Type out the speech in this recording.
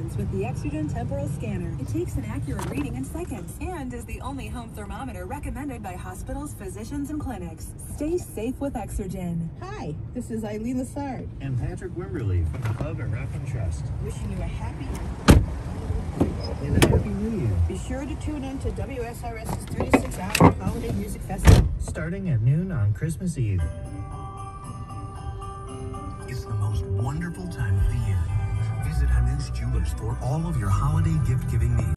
distance with the Exergen temporal scanner. It takes an accurate reading in seconds and is the only home thermometer recommended by hospitals, physicians, and clinics. Stay safe with Exergen. Hi, this is Eileen Lassard. And Patrick Wimberly from the Club at Rock and Trust. Wishing you a happy And a Happy New Year. Be sure to tune in to WSRS's 36-hour holiday music festival. Starting at noon on Christmas Eve. It's the most wonderful time of the year. Visit Hanush Jewelers for all of your holiday gift-giving